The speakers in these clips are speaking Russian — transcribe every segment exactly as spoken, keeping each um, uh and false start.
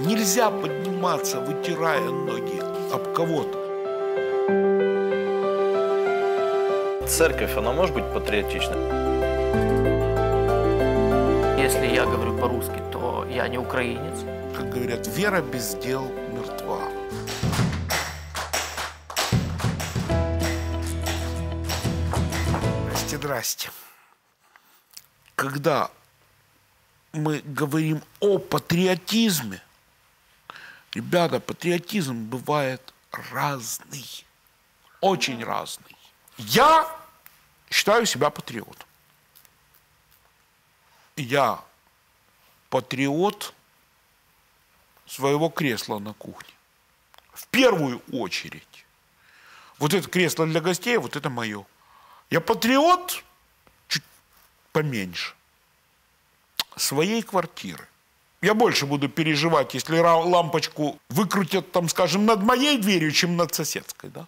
Нельзя подниматься, вытирая ноги об кого-то. Церковь, она может быть патриотичной? Если я говорю по-русски, то я не украинец. Как говорят, вера без дел мертва. Здрасте, здрасте. Когда мы говорим о патриотизме, ребята, патриотизм бывает разный, очень разный. Я считаю себя патриотом. Я патриот своего кресла на кухне. В первую очередь. Вот это кресло для гостей, вот это мое. Я патриот чуть поменьше своей квартиры. Я больше буду переживать, если лампочку выкрутят, там, скажем, над моей дверью, чем над соседской, да?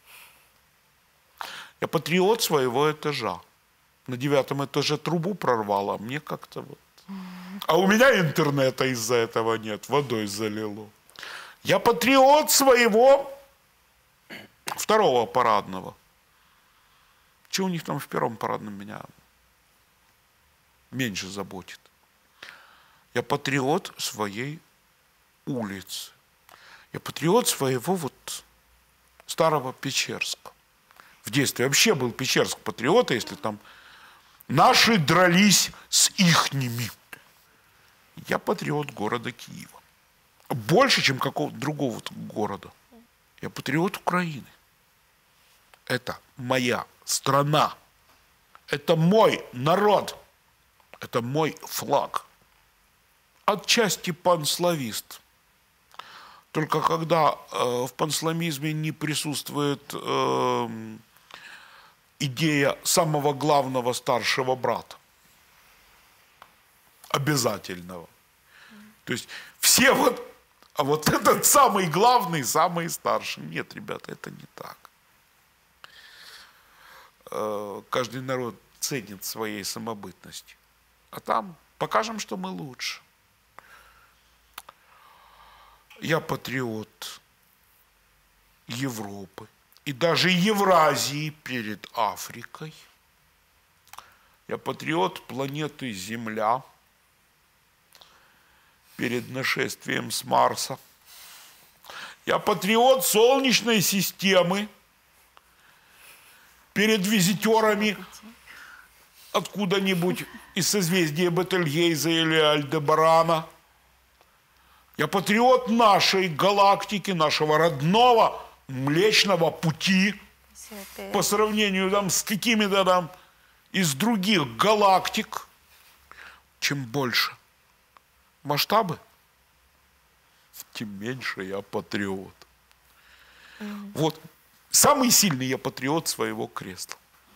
Я патриот своего этажа. На девятом этаже трубу прорвало, а мне как-то вот... А у меня интернета из-за этого нет, водой залило. Я патриот своего второго парадного. Что у них там в первом парадном меня меньше заботит? Я патриот своей улицы. Я патриот своего вот старого Печерска. В детстве вообще был Печерск патриота, если там наши дрались с ихними. Я патриот города Киева. Больше, чем какого-то другого города. Я патриот Украины. Это моя страна. Это мой народ. Это мой флаг. Отчасти панславист. Только когда э, в панславизме не присутствует э, идея самого главного старшего брата. Обязательного. То есть все вот, а вот этот самый главный, самый старший. Нет, ребята, это не так. Э, каждый народ ценит своей самобытностью. А там покажем, что мы лучше. Я патриот Европы и даже Евразии перед Африкой. Я патриот планеты Земля перед нашествием с Марса. Я патриот Солнечной системы перед визитерами откуда-нибудь из созвездия Бетельгейза или Альдебарана. Я патриот нашей галактики, нашего родного Млечного Пути. Святые. По сравнению там, с какими-то там из других галактик. Чем больше масштабы, тем меньше я патриот. Mm-hmm. Вот. Самый сильный я патриот своего кресла.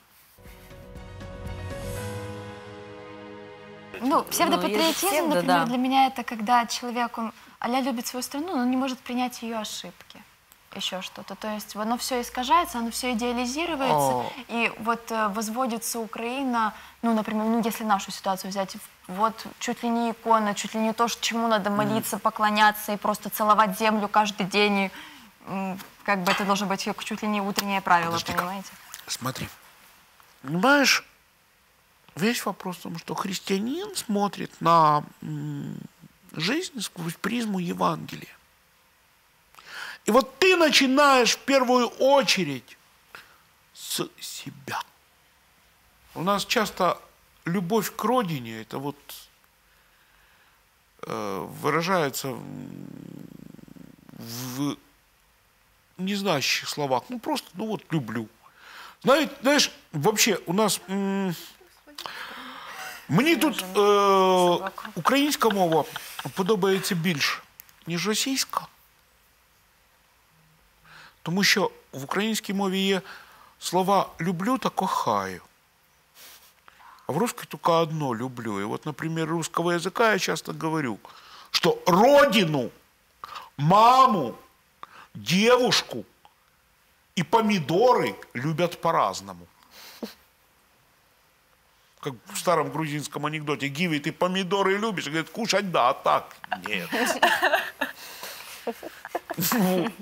Ну, псевдопатриотизм, псевдо, например, да. для меня это когда человек, он а-ля любит свою страну, но он не может принять ее ошибки. Еще что-то. То есть оно все искажается, оно все идеализируется. О. И вот э, возводится Украина, ну, например, ну, если нашу ситуацию взять, вот чуть ли не икона, чуть ли не то, чему надо молиться, mm. поклоняться и просто целовать землю каждый день. И, м, как бы это должно быть чуть ли не утреннее правило, подожди, понимаете? Смотри. Понимаешь, весь вопрос в том, что христианин смотрит на м, жизнь сквозь призму Евангелия. И вот ты начинаешь в первую очередь с себя. У нас часто любовь к родине, это вот э, выражается в незнающих словах. Ну просто, ну вот люблю. Знаете, знаешь, вообще у нас... М, мені тут е, українська мова подобається більше, ніж російська. Тому що в українській мові є слова «люблю» та «кохаю». А в русской только одно «люблю». И вот, например, русского языка я часто говорю, что родину, маму, девушку и помидоры любят по-разному. как в старом грузинском анекдоте. Гиви, ты помидоры любишь? Говорит, кушать да, а так нет. Вот.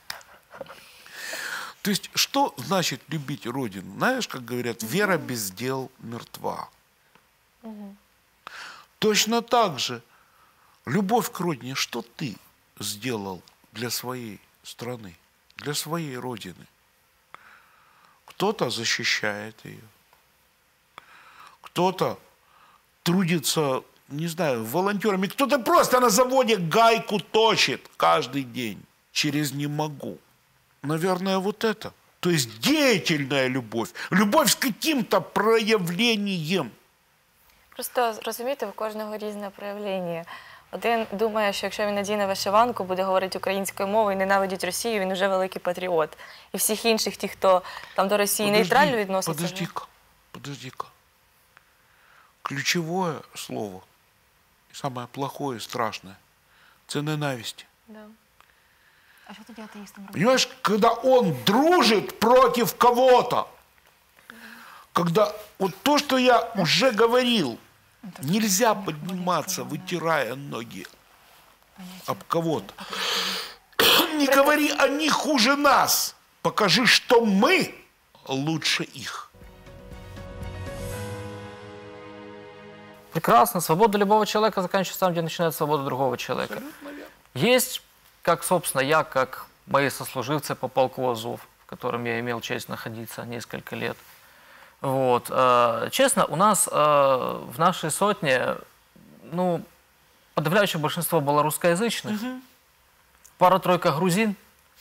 То есть, что значит любить Родину? Знаешь, как говорят, вера без дел мертва. Точно так же, любовь к Родине, что ты сделал для своей страны, для своей Родины? Кто-то защищает ее, кто-то трудится, не знаю, волонтерами, кто-то просто на заводе гайку точит каждый день через «не могу». Наверное, вот это. То есть деятельная любовь, любовь с каким-то проявлением. Просто розумієте, в кожного різне проявлення. Один думає, що якщо він надіне вишиванку, буде говорити українською мовою і ненавидить Росію, він вже великий патріот. І всіх інших, ті, хто там до Росії Подожди, нейтрально відноситься. Подожди-ка, подожди-ка. Ключевое слово, самое плохое и страшное, это ненависть. Да. А что тоді атеистам робити? Понимаешь, когда он дружит против кого-то, когда вот то, что я уже говорил, нельзя подниматься, вытирая ноги об кого-то. Не говори о них хуже нас. Покажи, что мы лучше их. Прекрасно. Свобода любого человека заканчивается там, где начинается свобода другого человека. Есть, как, собственно, я, как мои сослуживцы по полку Азов, в котором я имел честь находиться несколько лет. Вот. Честно, у нас в нашей сотне, ну, подавляющее большинство было русскоязычных, угу. пара-тройка грузин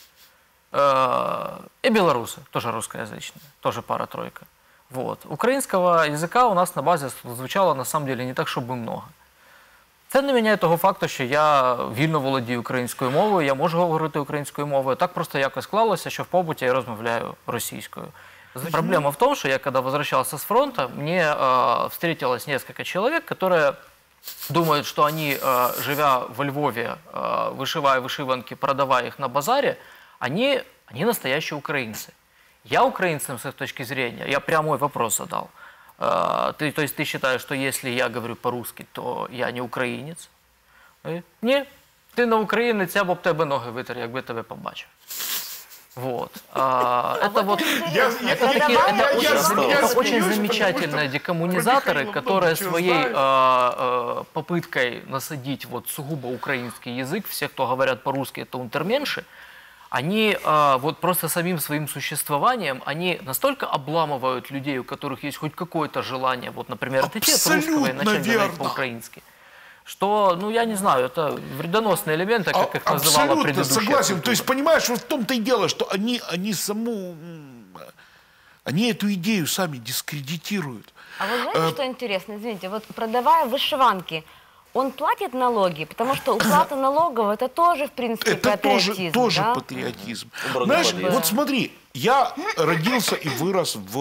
и белорусы, тоже русскоязычные, тоже пара-тройка. Вот. Украинского языка у нас на базе звучало, на самом деле, не так, чтобы много. Це не міняє того факту, що я вільно володію українською мовою, я можу говорити українською мовою. Так просто якось склалося, що в побуті я розмовляю російською. Проблема в том, что я, когда возвращался с фронта, мне э, встретилось несколько человек, которые думают, что они, э, живя во Львове, э, вышивая вышиванки, продавая их на базаре, они, они настоящие украинцы. Я украинцам с их точки зрения, я прямой вопрос задал. Э, ты, то есть ты считаешь, что если я говорю по-русски, то я не українець? Ні, ти не українець, я б об тебе ноги витер, якби тебе побачив. Вот. А, это вот, Я- это, я- такие, я- это я- очень, я- зам- я это смеюсь, очень потому замечательные что декоммунизаторы, Михаил которые Антонович своей знает. а, а, попыткой насадить вот сугубо украинский язык, все, кто говорят по-русски, это унтерменши, они а, вот просто самим своим существованием, они настолько обламывают людей, у которых есть хоть какое-то желание, вот, например, отойти от русского и начать говорить верно. по-украински. Что, ну, я не знаю, это вредоносные элементы, как их А- называла Абсолютно предыдущая согласен. культура. То есть, понимаешь, вот в том-то и дело, что они, они саму, м, они эту идею сами дискредитируют. А вы знаете, что интересно? Извините, вот продавая вышиванки, он платит налоги, потому что уплата налогов это тоже, в принципе, Это патриотизм. тоже, тоже да? патриотизм. Образно Знаешь, подъезд. вот смотри, я родился и вырос в,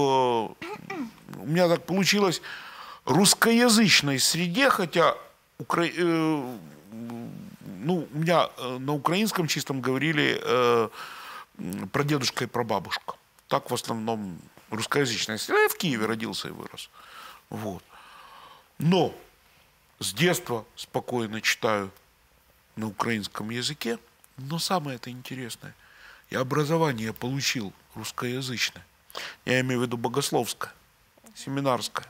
у меня так получилось, русскоязычной среде, хотя укра... э, ну, у меня э, на украинском чистом говорили э, прадедушка и прабабушка. Так в основном русскоязычная среда. Я в Киеве родился и вырос. Вот. Но с детства спокойно читаю на украинском языке. Но самое это интересное, я образование получил русскоязычное. Я имею в виду богословское, семинарское.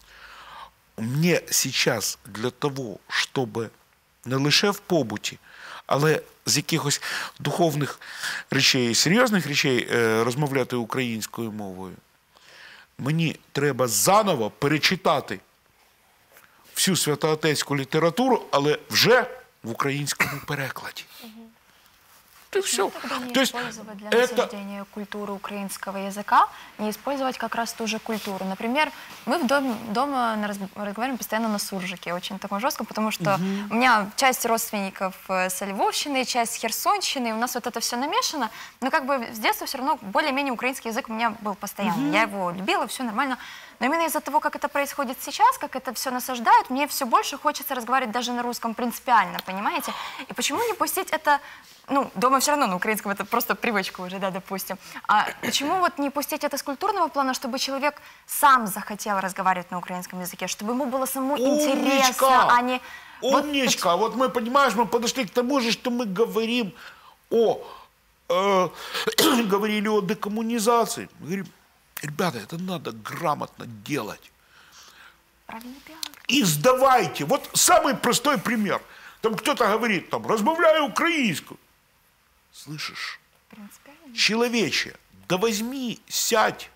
Мне сейчас для того, щоб не лише в побуті, але з якихось духовних речей, серйозних речей е, розмовляти українською мовою, мені треба заново перечитати всю святоотецьку літературу, але вже в українському перекладі. И все. Ну, тогда не То есть использовать для это насаждения культуры украинского языка, не использовать как раз ту же культуру. Например, мы в доме, дома на раз- разговариваем постоянно на суржике, очень таком жестком, потому что у меня часть родственников э, со Львовщины, часть с Херсонщины, и у нас вот это все намешано, но как бы с детства все равно более-менее украинский язык у меня был постоянно. Я его любила, все нормально. Но именно из-за того, как это происходит сейчас, как это все насаждают, мне все больше хочется разговаривать даже на русском принципиально, понимаете? И почему не пустить это, ну, дома все равно на украинском, это просто привычка уже, да, допустим. А почему вот не пустить это с культурного плана, чтобы человек сам захотел разговаривать на украинском языке, чтобы ему было самому интересно, а не... Умничка! Вот, вот мы, понимаешь, мы подошли к тому же, что мы говорим о... Э, говорили о декоммунизации. Мы говорим, ребята, это надо грамотно делать. И сдавайте. Вот самый простой пример. Там кто-то говорит, там, разбавляю украинскую. Слышишь? Человече, да возьми, сядь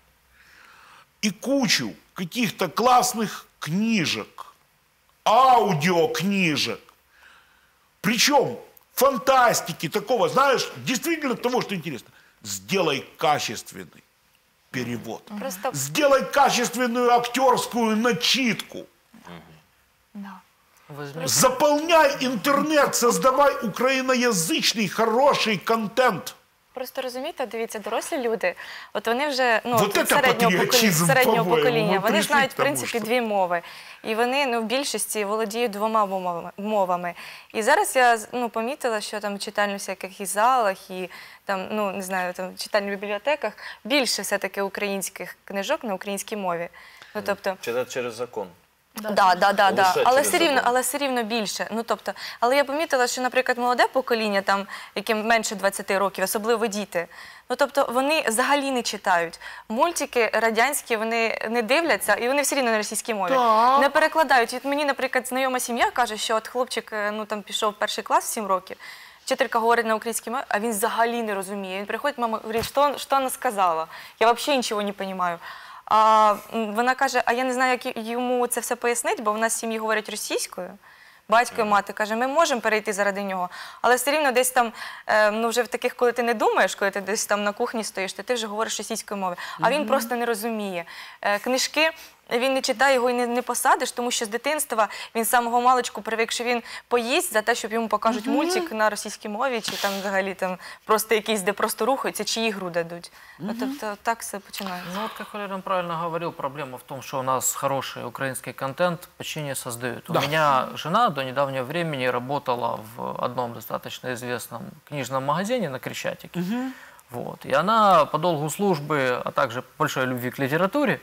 и кучу каких-то классных книжек, аудиокнижек. Причем фантастики такого, знаешь, действительно того, что интересно. Сделай качественный перевод. Просто... Сделай качественную актерскую начитку. Да. Заполняй интернет, создавай україноязичний хороший контент. Просто розумієте, дивіться, дорослі люди, от вони вже ну, Вот это середнього, покоління, патріотизм, середнього по-моєму, покоління, ми вони прийшли знають, в к тому, принципі, що- дві мови. І вони ну, в більшості володіють двома мовами- мовами. І зараз я ну, помітила, що там в читальних всяких і залах, і там, ну, не знаю, там, в читальних бібліотеках більше все-таки українських книжок на українській мові. Ну, тобто, Читать через закон. Да, да, да, да. Лише Але через все рівно, закон. але все рівно більше. Ну тобто, але я помітила, що, наприклад, молоде покоління, там яким менше двадцяти років, особливо діти. Ну тобто, вони взагалі не читають. Мультики радянські вони не дивляться, і вони все рівно на російській мові. Так. Не перекладають. От мені, наприклад, знайома сім'я каже, що от хлопчик ну там пішов в перший клас в сім років. Вчителька говорить на українській мові, а він взагалі не розуміє. Він приходить, мама говорить, що, що вона сказала? Я взагалі нічого не розумію. А м, вона каже, а я не знаю, як йому це все пояснити, бо в нас в сім'ї говорять російською. Батько і мати каже, ми можемо перейти заради нього, але все рівно десь там, е, ну вже в таких, коли ти не думаєш, коли ти десь там на кухні стоїш, то ти вже говориш російською мовою, а він просто не розуміє. Е, книжки він не читає, його і не, не посадиш, тому що з дитинства він з самого маличку привик, що він поїсть за те, щоб йому покажуть мультик на російській мові, чи там взагалі там просто якийсь, де просто рухаються, чи ігру дадуть. Ну, тобто так все починається. Ну вот, как Валерий правильно говорил, проблема в том, что у нас хороший украинский контент почти не создают. У меня жена до недавнего времени работала в одном достаточно известном книжном магазине на Крещатике. Вот. И она по долгу службы, а также большой любви к литературе,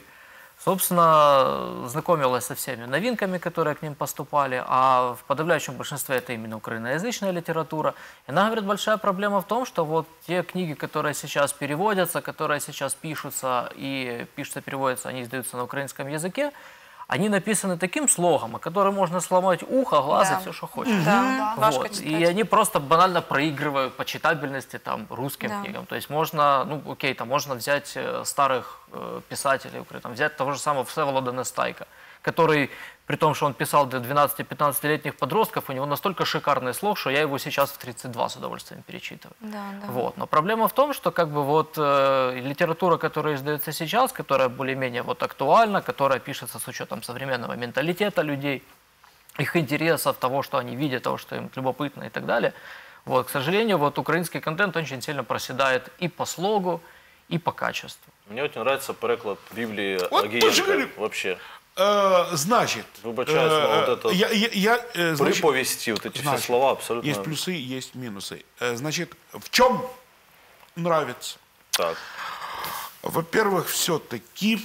собственно, знакомилась со всеми новинками, которые к ним поступали, а в подавляющем большинстве это именно украиноязычная литература. И она говорит, большая проблема в том, что вот те книги, которые сейчас переводятся, которые сейчас пишутся и пишутся, переводятся, они издаются на украинском языке, они написаны таким слогом, о котором можно сломать ухо, глаз Да. и все, что хочешь. Да, важко Вот. читать. И они просто банально проигрывают по читабельности там, русским Да. книгам. То есть можно, ну окей, там можно взять э, старых э, писателей, там, взять того же самого Всеволода Нестайка, который, при том, что он писал для двенадцати-пятнадцатилетних подростков, у него настолько шикарный слог, что я его сейчас в тридцать два с удовольствием перечитываю. Да, да. Вот. Но проблема в том, что как бы вот э, литература, которая издается сейчас, которая более-менее вот актуальна, которая пишется с учетом современного менталитета людей, их интересов, того, что они видят, того, что им любопытно и так далее. Вот, к сожалению, вот украинский контент очень сильно проседает и по слогу, и по качеству. Мне очень нравится переклад Библии Вот Агиенко. пожалели. Вообще. Э, значит, Выбачаюсь, но э, вот это я, я, я, э, значит, Приповести, вот эти все значит, слова абсолютно... есть плюсы, есть минусы. Э, Значит, в чем нравится? Так. Во-первых, все-таки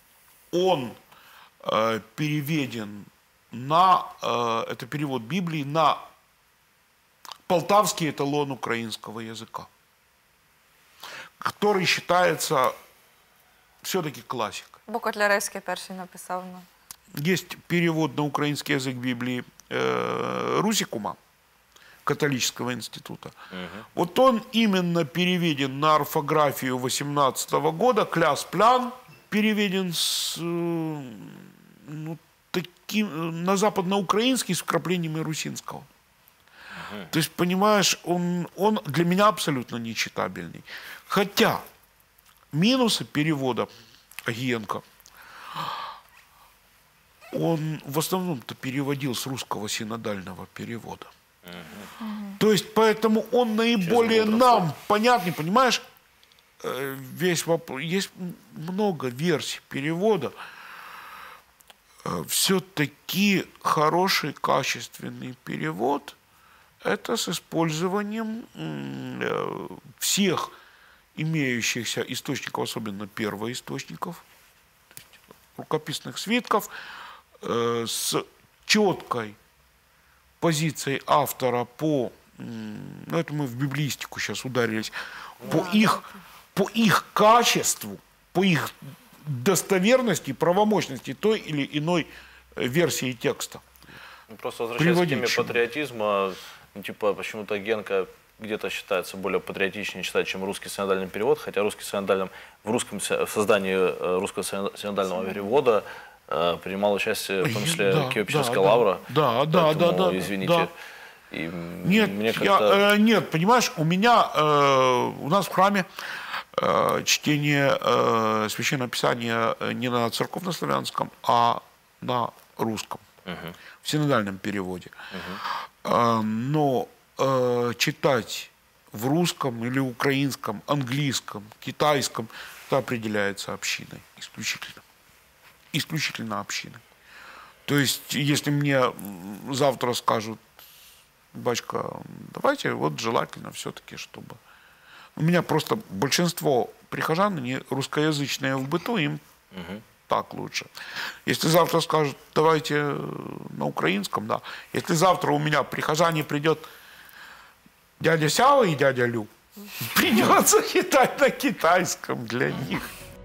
он э, переведен на, э, это перевод Библии на полтавский эталон украинского языка, который считается все-таки классикой. Бо Котляревський перший написав. Ну. Есть перевод на украинский язык Библии э, Русикума, католического института. Вот он именно переведен на орфографию восемнадцатого года, Кляс-Плян переведен с, э, ну, таким, на западноукраинский с вкраплениями русинского. То есть, понимаешь, он, он для меня абсолютно нечитабельный. Хотя минусы перевода Агиенко, он в основном-то переводил с русского синодального перевода. То есть, поэтому он наиболее нам понятный, понимаешь, э, весь вопрос. Есть много версий перевода. все-таки хороший, качественный перевод – это с использованием всех имеющихся источников, особенно первоисточников, рукописных свитков, с четкой позицией автора по, ну это мы в библистику сейчас ударились, по их, по их качеству, по их достоверности, правомощности той или иной версии текста. Просто возвращаясь к теме Приводить. патриотизма, ну, типа почему-то Генка где-то считается более патриотичнее читать, чем русский синодальный перевод, хотя русский синодальный, в русском в создании русского синодального перевода э, принимал участие, в том числе, Да, Киево-Печерская да, лавра. Да, да, да, Поэтому, да. извините. Да. И Нет, мне я, как-то... э, нет, понимаешь, у меня, э, у нас в храме э, чтение э, Священного Писания не на церковнославянском, а на русском, Угу. в синодальном переводе. Угу. Э, но э, читать в русском или украинском, английском, китайском, это определяется общиной исключительно. Исключительно общиной. То есть, если мне завтра скажут, батюшка, давайте, вот желательно все-таки, чтобы... У меня просто большинство прихожан, они русскоязычные в быту, им Угу. так лучше. Если завтра скажут, давайте на украинском, да. Если завтра у меня прихожане придет дядя Сява и дядя Лю, придется читать на китайском для них.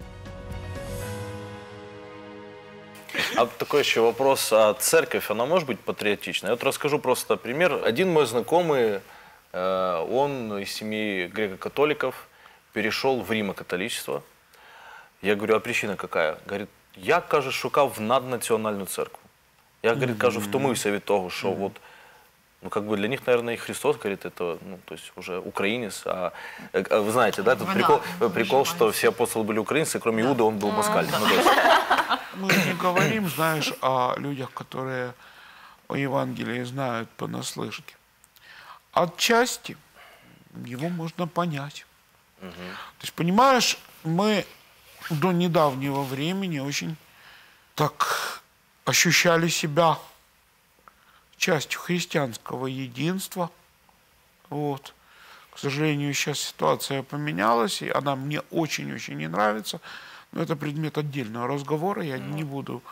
А такой еще вопрос. А церковь, она может быть патриотичной? Я вот расскажу просто пример. Один мой знакомый, э, он из семьи греко-католиков, перешел в римо-католичество. Я говорю, а причина какая? Говорит, я, каже, шукав наднаціональну церкву. Я, говорит, кажу, втомився від того, что вот, ну, как бы для них, наверное, и Христос, говорит, это, ну, то есть уже украинец. А, а вы знаете, да, этот Вы, прикол, да, прикол, что выживаете. все апостолы были украинцы, кроме Иуды, он был москаль. Ну, то есть, Мы не говорим, знаешь, о людях, которые о Евангелии знают понаслышке. Отчасти его можно понять. То есть, понимаешь, мы до недавнего времени очень так ощущали себя частью христианского единства. Вот. К сожалению, сейчас ситуация поменялась, и она мне очень-очень не нравится. Но это предмет отдельного разговора, я не буду.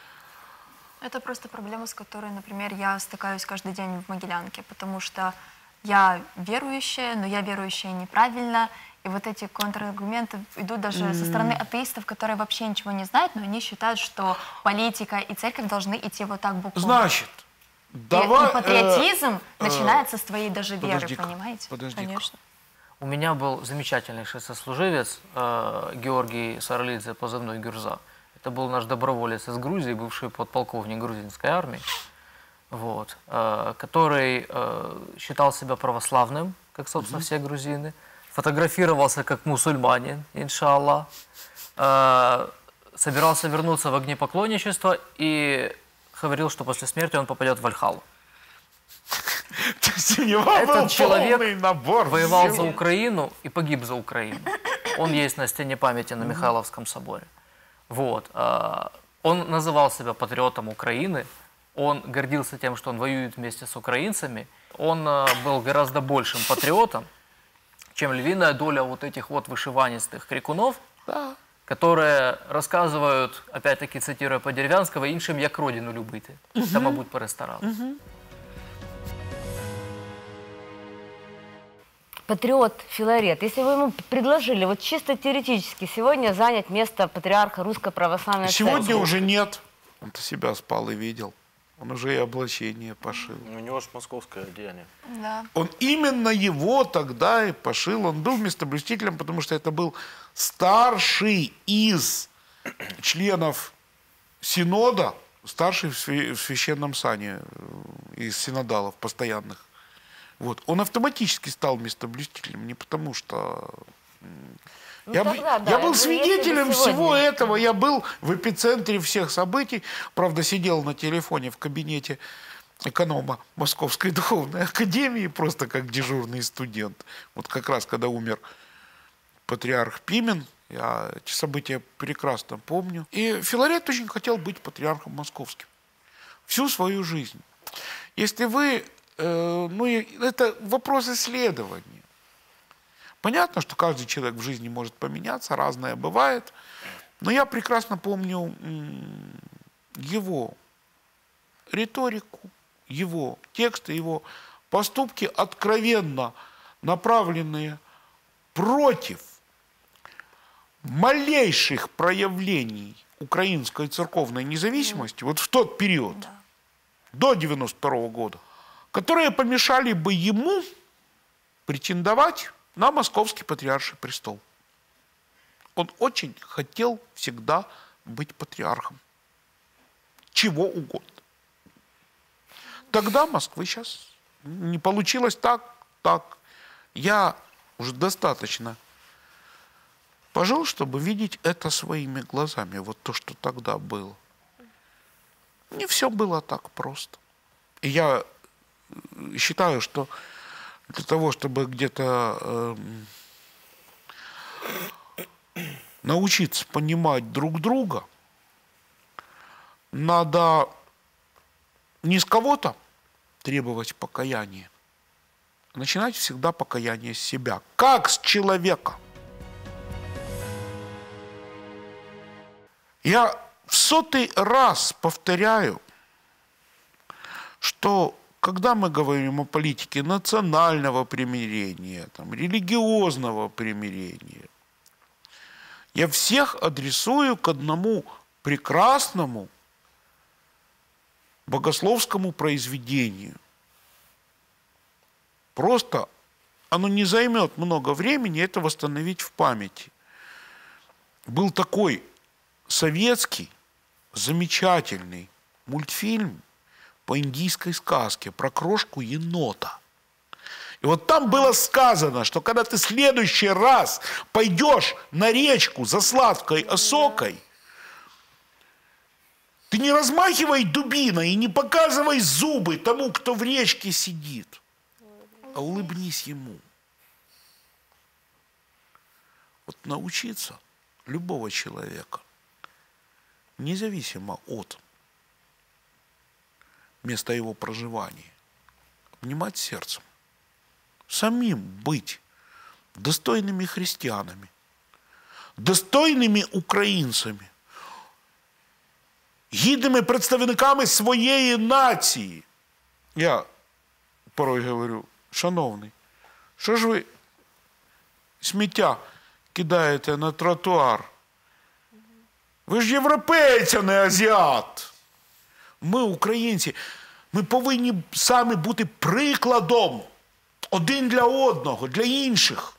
Это просто проблема, с которой, например, я стыкаюсь каждый день в Могилянке, потому что я верующая, но я верующая неправильно. И вот эти контраргументы идут даже со стороны атеистов, которые вообще ничего не знают, но они считают, что политика и церковь должны идти вот так бок о бок. Значит, И- давай... и патриотизм э, э, начинается с твоей даже веры, подожди-ка, понимаете? подожди-ка. Конечно. У меня был замечательный шествослуживец э, Георгий Саралидзе, позывной Гюрза. Это был наш доброволец из Грузии, бывший подполковник грузинской армии, вот, э, который э, считал себя православным, как, собственно, все грузины, фотографировался как мусульманин, иншаллах, э, собирался вернуться в огнепоклонничество и говорил, что после смерти он попадет в Вальхаллу. То есть у него Этот был человек полный набор воевал за всего. Украину и погиб за Украину. Он есть на стене памяти на Михайловском соборе. Вот. а, Он называл себя патриотом Украины. Он гордился тем, что он воюет вместе с украинцами. Он а, был гораздо большим патриотом, чем львиная доля вот этих вот вышиванистых крикунов, которые рассказывают, опять-таки цитируя по-деревянскому, іншим як родину любити. Та, мабуть, перестарали. Патриот Филарет, если вы ему предложили вот чисто теоретически сегодня занять место патриарха Русской Православной Сегодня Церкви, уже нет. Он-то себя спал и видел. Он уже и облачение пошил. у него же московское одеяние. Да. Он именно его тогда и пошил. Он был местоблюстителем, потому что это был старший из членов синода, старший в свя- в священном сане э, из синодалов постоянных. Вот. Он автоматически стал местоблюстителем, не потому что... м, Ну, я, бы- тогда да, я был ну, если бы свидетелем сегодня. всего этого, я был в эпицентре всех событий. Правда, сидел на телефоне в кабинете эконома Московской духовной академии, просто как дежурный студент. Вот как раз, когда умер патриарх Пимен, Я эти события прекрасно помню. И Филарет очень хотел быть патриархом московским. Всю свою жизнь. Если вы... Э, ну, это вопрос исследования. Понятно, что каждый человек в жизни может поменяться, разное бывает. Но я прекрасно помню его риторику, его тексты, его поступки, откровенно направленные против малейших проявлений украинской церковной независимости, вот в тот период, да. до девяносто второго года, которые помешали бы ему претендовать на московский патриарший престол. Он очень хотел всегда быть патриархом. Чего угодно. Тогда Москвы сейчас не получилось так, так. Я уже достаточно пожил, чтобы видеть это своими глазами. Вот то, что тогда было. Не все было так просто. И я считаю, что для того, чтобы где-то э, научиться понимать друг друга, надо не с кого-то требовать покаяния, а начинать всегда покаяние с себя, как с человека. Я в сотый раз повторяю, что когда мы говорим о политике национального примирения, там, религиозного примирения, я всех адресую к одному прекрасному богословскому произведению. Просто оно не займет много времени это восстановить в памяти. Был такой советский замечательный мультфильм по индийской сказке про крошку-енота. И вот там было сказано, что когда ты в следующий раз пойдешь на речку за сладкой осокой, ты не размахивай дубиной и не показывай зубы тому, кто в речке сидит, а улыбнись ему. Вот научиться любого человека, независимо от места его проживания, обнимать сердцем, самим быть достойными христианами, достойными українцями, гідними представниками своєї нації. Я порой говорю, шановний, що ж ви сміття кидаєте на тротуар? Ви ж європейці, а не азіат. Ми, українці, ми повинні самі бути прикладом один для одного, для інших.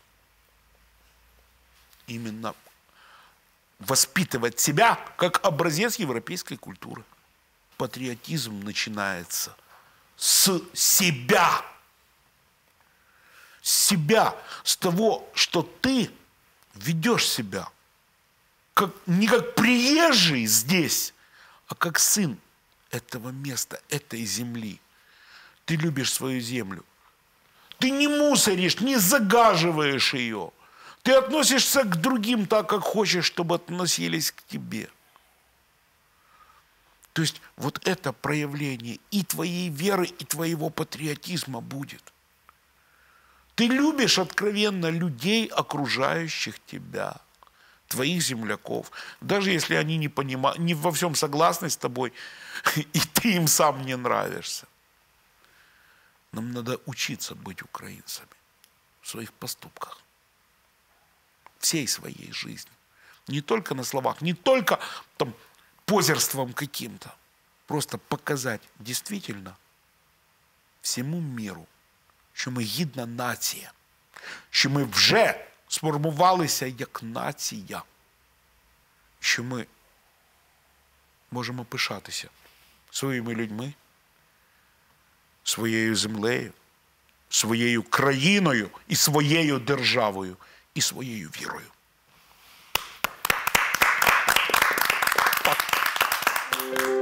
Именно воспитывать себя как образец европейской культуры. Патриотизм начинается с себя. С себя, с того, что ты ведешь себя как, не как приезжий здесь, а как сын этого места, этой земли. Ты любишь свою землю. Ты не мусоришь, не загаживаешь ее. Ты относишься к другим так, как хочешь, чтобы относились к тебе. То есть вот это проявление и твоей веры, и твоего патриотизма будет. Ты любишь откровенно людей, окружающих тебя, твоих земляков, даже если они не понимают, не во всем согласны с тобой, и ты им сам не нравишься. Нам надо учиться быть украинцами в своих поступках, всей своей жизни. Не только на словах, не только там позерством каким-то. Просто показать действительно всему миру, що ми гідна нація, що ми вже сформувалися як нація, що ми можемо пишатися своїми людьми, своєю землею, своєю країною і своєю державою, і своєю вірою. Так.